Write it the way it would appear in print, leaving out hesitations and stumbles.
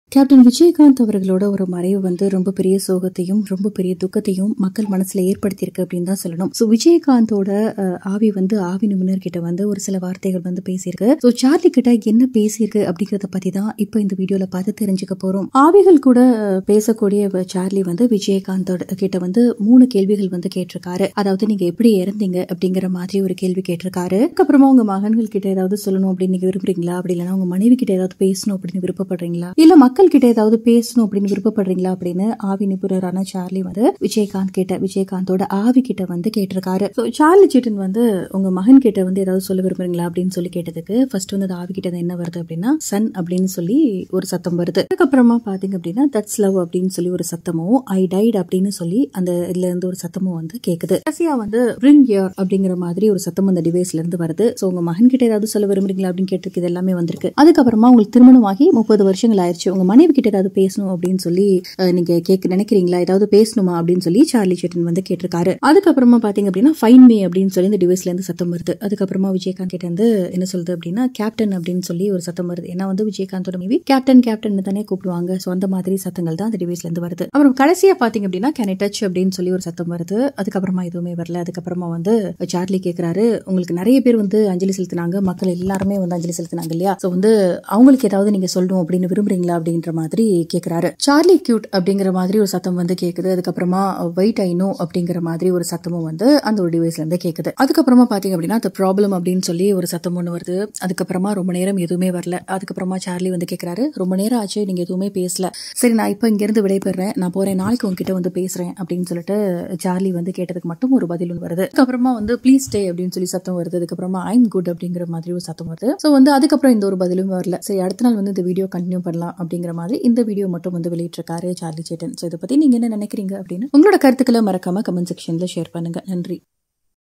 Captain Vijayakanth அவர்களோட ஒரு மறைவு வந்து ரொம்ப பெரிய சோகத்தையும் ரொம்ப பெரிய துக்கத்தையும் மக்கள் மனசுல ஏற்படுத்தியிருக்கு அப்படின்னு தான் சொல்லணும். ஸோ விஜயகாந்தோட ஆவி வந்து ஆவி நிபுணர் கிட்ட வந்து ஒரு சில வார்த்தைகள் வந்து பேசியிருக்கு. ஸோ சார்லி கிட்ட என்ன பேசியிருக்கு அப்படிங்கறத பத்தி தான் இப்போ இந்த வீடியோல பார்த்து தெரிஞ்சுக்க போறோம். ஆவிகள் கூட பேசக்கூடிய சார்லி வந்து விஜயகாந்தோட கிட்ட வந்து 3 கேள்விகள் வந்து கேட்டிருக்காரு. அதாவது நீங்க எப்படி இறந்தீங்க அப்படிங்கிற மாதிரி ஒரு கேள்வி கேட்டிருக்காரு. அதுக்கப்புறமா உங்க மகன்கள் கிட்ட ஏதாவது சொல்லணும் அப்படின்னு நீங்க விரும்புறீங்களா, அப்படி இல்லைன்னா உங்க மனைவி கிட்ட ஏதாவது பேசணும் அப்படின்னு விருப்பப்படுறீங்களா, இல்ல மக்கள் கிட்ட ஏதாவது பேசணும் அப்படின்னு விருப்பப்படுறீங்களா அப்படின்னு ஆவி நிபுணரான சார்லி வந்து விஜயகாந்தோட ஆவி கிட்ட வந்து கேட்டிருக்காரு. சார்லி சேட்டன் வந்து உங்க மகன் கிட்ட வந்து ஏதாவது சொல்ல விரும்புறீங்களா அப்படின்னு சொல்லி கேட்டதுக்கு ஃபர்ஸ்ட் வந்து ஆவி கிட்ட என்ன வருது அப்படின்னா சன் அப்படின்னு சொல்லி ஒரு சத்தம் வருது. அதுக்கப்புறமா பாத்தீங்க அப்படின்னா தட்ஸ் லவ் அப்படின்னு சொல்லி ஒரு சத்தமும் ஐ டைட் அப்படின்னு சொல்லி அந்த இதுல இருந்து ஒரு சத்தமும் வந்து கேக்குது. கடைசியா வந்து பிரிங் யோர் அப்படிங்கிற மாதிரி ஒரு சத்தம் அந்த டிவைஸ்ல இருந்து வருது. சோ உங்க மகன் கிட்ட ஏதாவது சொல்ல விரும்புறீங்களா அப்படின்னு கேட்டிருக்கு. இது எல்லாமே வந்திருக்கு. அதுக்கப்புறமா உங்களுக்கு திருமணமாகி 30 வருஷங்கள் ஆயிடுச்சு. உங்க மனைவி கிட்ட ஏதாவது பேசணும் அப்படின்னு சொல்லி நீங்க நினைக்கிறீங்களா, ஏதாவது பேசணுமா அப்படின்னு சொல்லி சார்லி சேட்டன் வந்து கேட்டிருக்காரு. அதுக்கப்புறமா பாத்தீங்க அப்படின்னா ஃபைன் மீ அப்படின்னு சொல்லி இந்த டிவைஸ்ல இருந்து சத்தம் வருது. அதுக்கப்புறமா விஜயகாந்த் கிட்ட இருந்து என்ன சொல்றது அப்படின்னா கேப்டன் அப்படின்னு சொல்லி ஒரு சத்தம் வருது. ஏன்னா வந்து விஜயகாந்தோட மேபி கேப்டன் தானே கூப்பிடுவாங்க. சோ அந்த மாதிரி சத்தங்கள் தான் அந்த டிவைஸ்ல இருந்து வருது. அப்புறம் கடைசியா பாத்தீங்க அப்படின்னா கேன் ஐ டச் அப்படின்னு சொல்லி ஒரு சத்தம் வருது. அதுக்கப்புறமா எதுவுமே வரல. அதுக்கப்புறமா வந்து சார்லி கேக்குறாரு, உங்களுக்கு நிறைய பேர் வந்து அஞ்சலி செலுத்தினாங்க, மக்கள் எல்லாருமே வந்து அஞ்சலி செலுத்தினாங்க இல்லையா, சோ வந்து அவங்களுக்கு ஏதாவது நீங்க சொல்லணும் அப்படின்னு விரும்புறீங்களா அப்படின்ற மாதிரி கேக்குறாரு. சார்லி கியூட் அப்படிங்கிற மாதிரி ஒரு சத்தம் வந்து கேக்குது. அதுக்கப்புறமா வெயிட் ஐ நோ அப்படிங்கிற மாதிரி ஒரு சத்தமும் வந்து அந்த ஒரு டிவைஸ்ல இருந்து கேக்குது. அதுக்கப்புறமா பாத்தீங்க அப்படின்னா the problem அப்படின்னு சொல்லி ஒரு சத்தம் ஒண்ணு வருது. அதுக்கப்புறமா ரொம்ப நேரம் எதுவுமே வரல. அதுக்கப்புறமா சார்லி வந்து கேக்குறாரு, ரொம்ப நேரம் ஆச்சு நீங்க எதுவுமே பேசல, சரி நான் இப்ப இங்க இருந்து விடைபெறேன், நான் போறேன், நாளைக்கு உங்ககிட்ட வந்து பேசுறேன் அப்படின்னு சொல்லிட்டு சார்லி வந்து கேட்டதுக்கு மட்டும் ஒரு பதில் ஒன்று வருது. அதுக்கப்புறமா வந்து ப்ளீஸ் ஸ்டே அப்படின்னு சொல்லி சத்தம் வருது. அதுக்கப்புறமா ஐம் குட் அப்படிங்கிற மாதிரி ஒரு சத்தம் வருது. சோ வந்து அதுக்கப்புறம் இந்த ஒரு பதிலும் வரல. சரி அடுத்த நாள் வந்து இந்த வீடியோ கண்டினியூ பண்ணலாம் அப்படிங்கிற மாதிரி இந்த வீடியோ மட்டும் வந்து வெளியிட்டிருக்காரு சார்லி சேட்டன். சோ இதை பத்தி நீங்க என்ன நினைக்கிறீங்க அப்படின்னு உங்களோட கருத்துக்களை மறக்காம கமெண்ட் செக்ஷன்ல ஷேர் பண்ணுங்க. நன்றி.